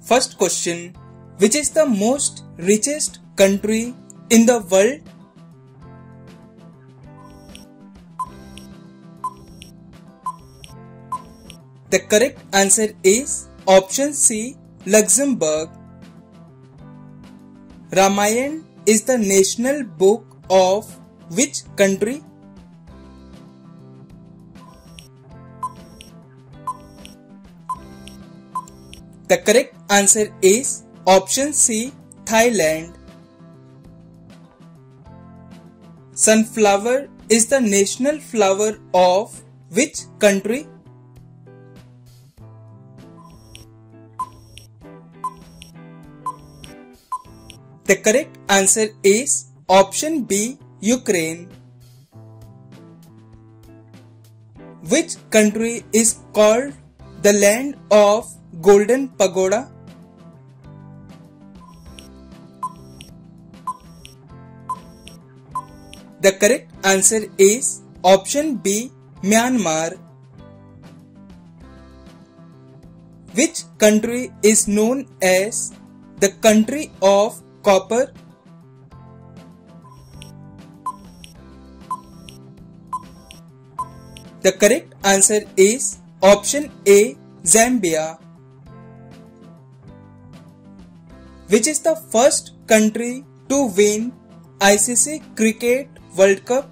First question. Which is the most richest country in the world? The correct answer is option C, Luxembourg. Ramayana is the national book of which country? The correct answer is option C, Thailand. Sunflower is the national flower of which country? The correct answer is option B, Ukraine. Which country is called the land of Golden Pagoda? The correct answer is option B, Myanmar. Which country is known as the country of copper? The correct answer is option A, Zambia. Which is the first country to win ICC Cricket World Cup?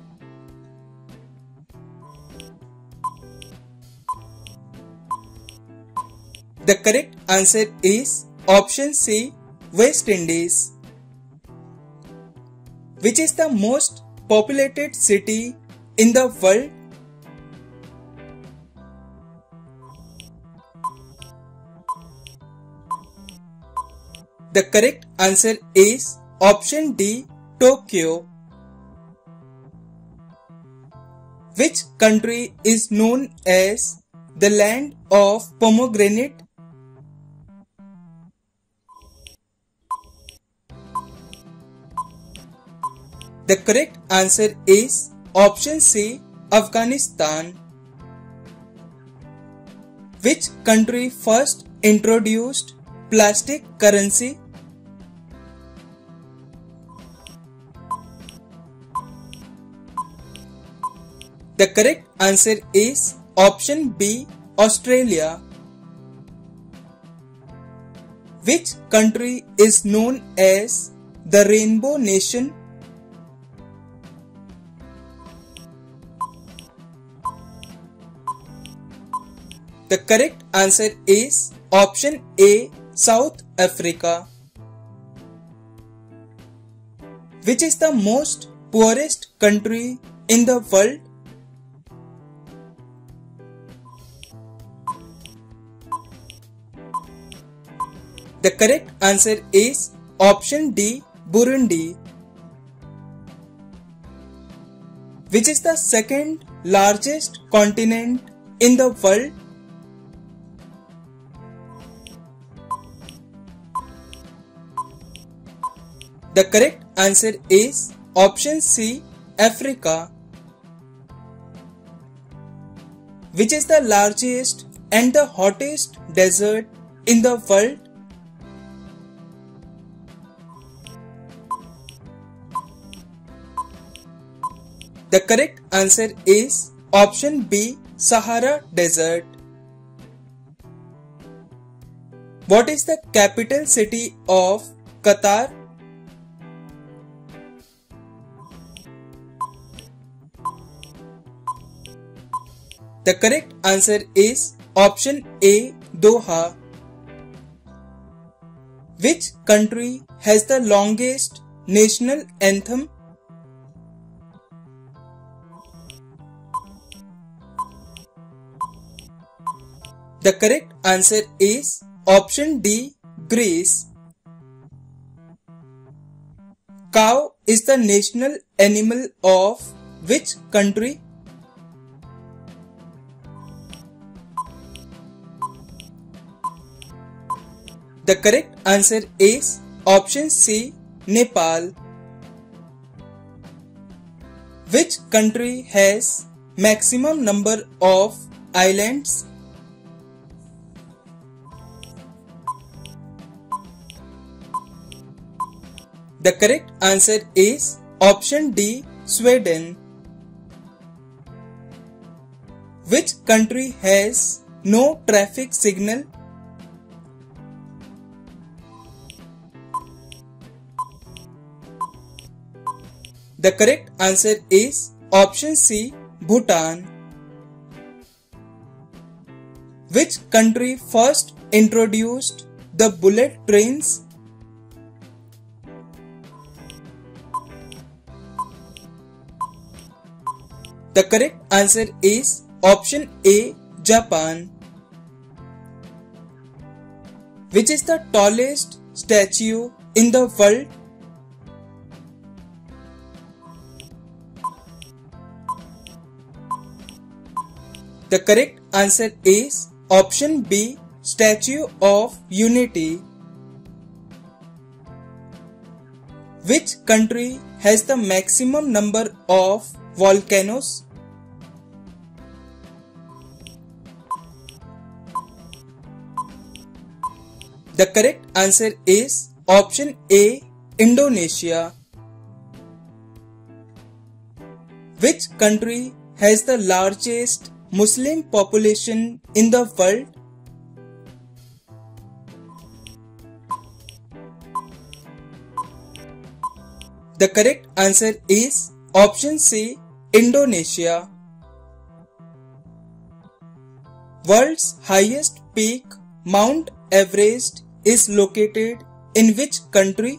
The correct answer is option C, West Indies. Which is the most populated city in the world? The correct answer is option D, Tokyo. Which country is known as the land of pomegranate? The correct answer is option C, Afghanistan. Which country first introduced plastic currency? The correct answer is option B, Australia. Which country is known as the Rainbow Nation? The correct answer is option A, South Africa. Which is the most poorest country in the world? The correct answer is option D, Burundi. Which is the second largest continent in the world? The correct answer is option C, Africa. Which is the largest and the hottest desert in the world? The correct answer is option B, Sahara Desert. What is the capital city of Qatar? The correct answer is option A, Doha. Which country has the longest national anthem? The correct answer is option D, Greece. Cow is the national animal of which country? The correct answer is option C, Nepal. Which country has maximum number of islands? The correct answer is option D, Sweden. Which country has no traffic signal? The correct answer is option C, Bhutan. Which country first introduced the bullet trains? The correct answer is option A, Japan. Which is the tallest statue in the world? The correct answer is option B, Statue of Unity. Which country has the maximum number of volcanoes? The correct answer is option A, Indonesia. Which country has the largest Muslim population in the world? The correct answer is option C, Indonesia. World's highest peak, Mount Everest, is located in which country?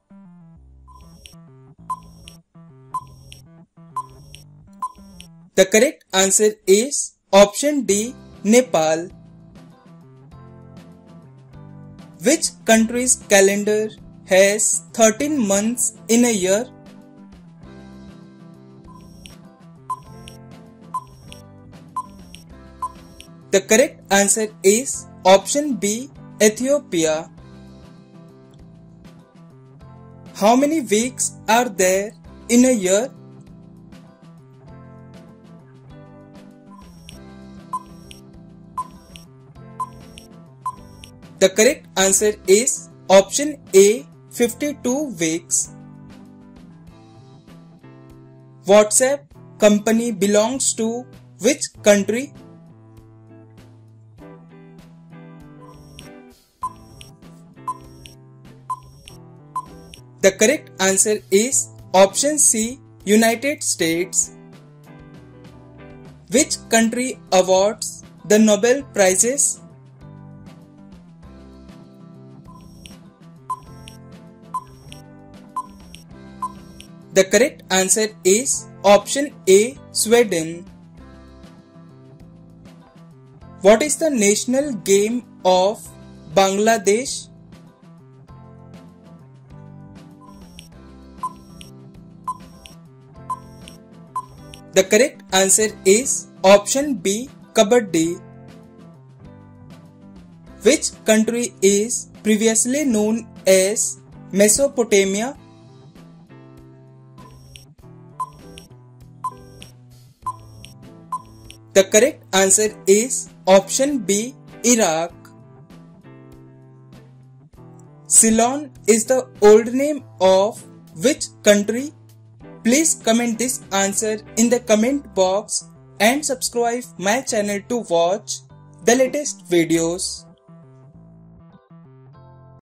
The correct answer is option D, Nepal. Which country's calendar has 13 months in a year? The correct answer is option B, Ethiopia. How many weeks are there in a year? The correct answer is option A, 52 weeks. WhatsApp company belongs to which country? The correct answer is option C, United States. Which country awards the Nobel Prizes? The correct answer is option A, Sweden. What is the national game of Bangladesh? The correct answer is option B, Kabaddi. Which country is previously known as Mesopotamia? The correct answer is option B, Iraq. Ceylon is the old name of which country? Please comment this answer in the comment box and subscribe my channel to watch the latest videos.